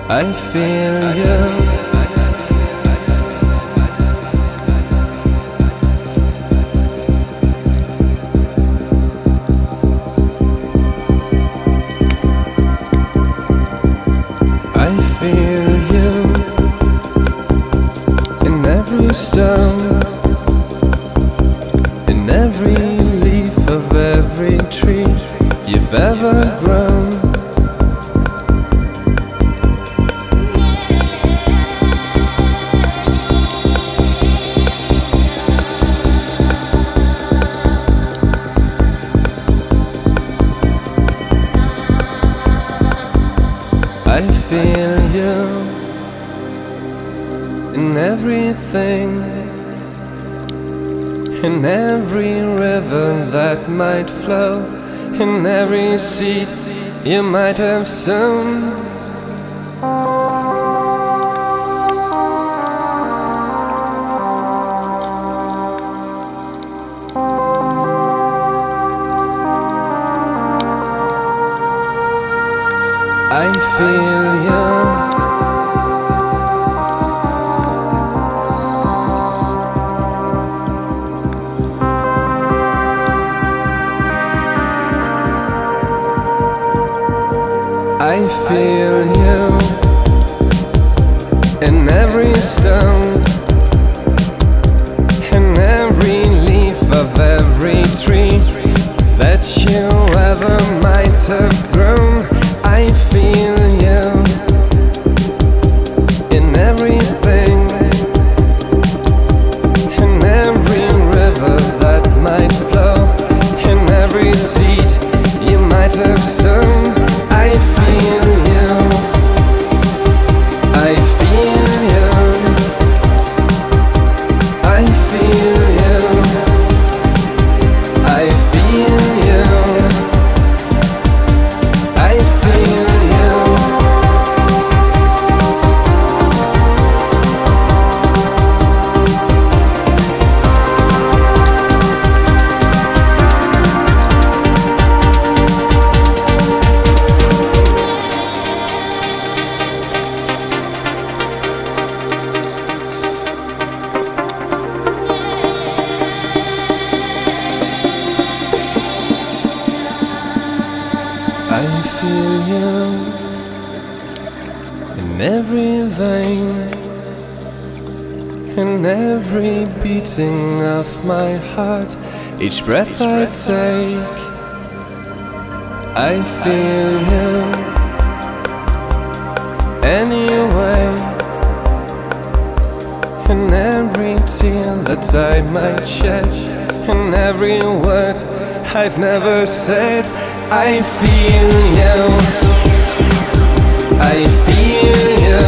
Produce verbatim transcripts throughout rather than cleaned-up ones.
I feel you. I feel you in every stone, in every leaf of every tree you've ever grown. I feel you in everything, in every river that might flow, in every seed you might have sown. I feel you. I feel you in every stone, in every leaf of every tree that you ever might have grown. I feel you in everything, in every river that might flow, in every seed you might have sown. I feel you, I feel you, I feel you, I feel you, I feel you. I feel you in every vein, in every beating of my heart, each breath I take. I feel you anyway, in every tear that I might shed, in every word I've never said. I feel you, I feel you,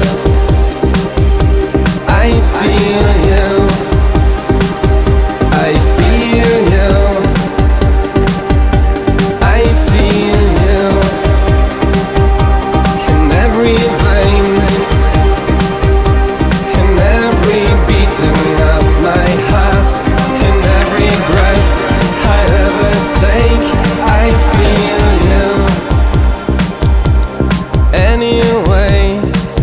I feel you, I feel you, I feel you in every vein, in every beating of my heart, in every breath I ever take. I feel you anyway,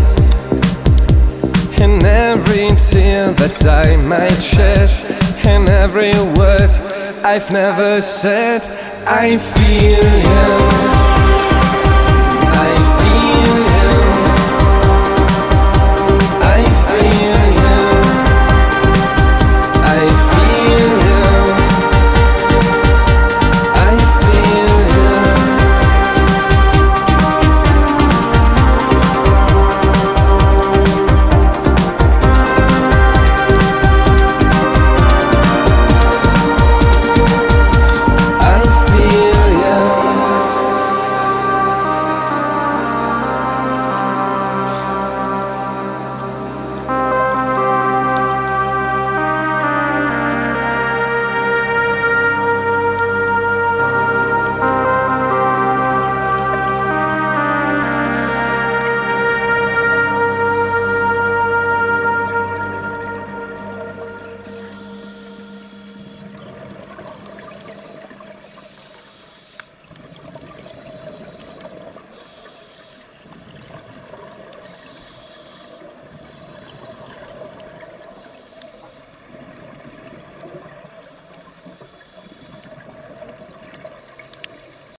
in every tear that I might shed, in every word I've never said. I feel you, I feel